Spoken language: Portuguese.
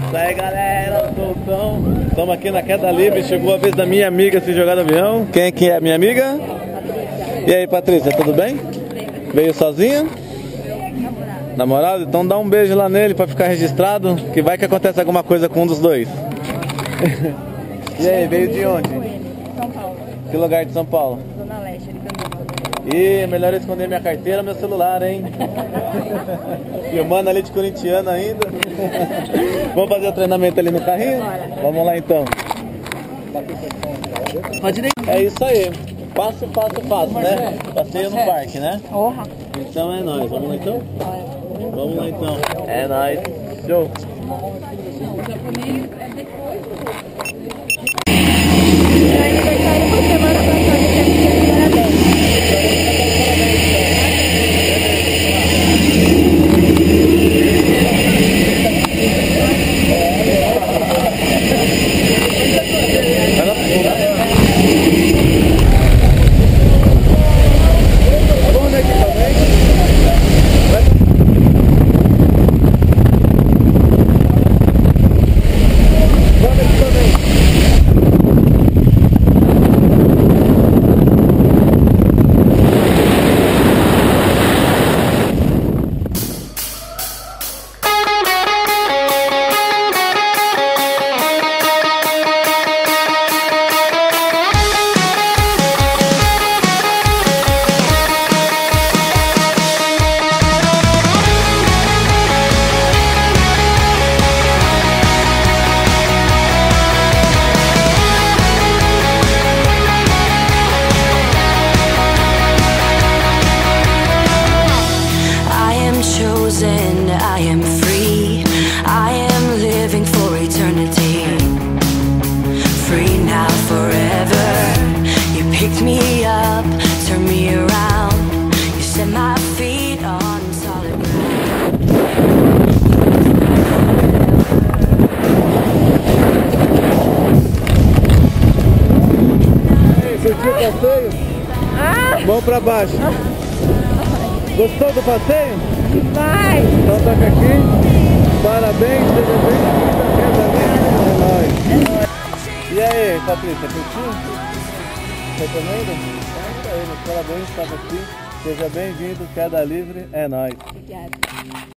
Isso aí, galera, estamos aqui na queda livre. Chegou a vez da minha amiga se jogar no avião. Quem é que é a minha amiga? E aí, Patrícia, tudo bem? Veio sozinha? Namorado? Então dá um beijo lá nele pra ficar registrado, que vai que acontece alguma coisa com um dos dois. E aí, veio de onde? São Paulo. Que lugar de São Paulo? Zona Leste, ali Camboriú. Ih, melhor esconder minha carteira, meu celular, hein? Filmando ali de corintiano ainda. Vamos fazer o treinamento ali no carrinho? Vamos lá então. É isso aí. Passo, né? Passeio no parque, né? Porra. Então é nóis. Vamos lá então? Vamos lá então. É nóis. Show. Meu aniversário foi semana passada, parabéns. I am free, I am living for eternity. Free now, forever. You picked me up, turned me around. You set my feet on solid ground. Curtiu o passeio? Mão pra baixo. Gostou do passeio? Vai! Então toca aqui. Parabéns, seja bem-vinda. É nóis. E aí, Patrícia, curtiu? Recomenda? Então é isso aí, meus parabéns, estava aqui. Seja bem-vindo, queda livre, é nóis. Obrigada.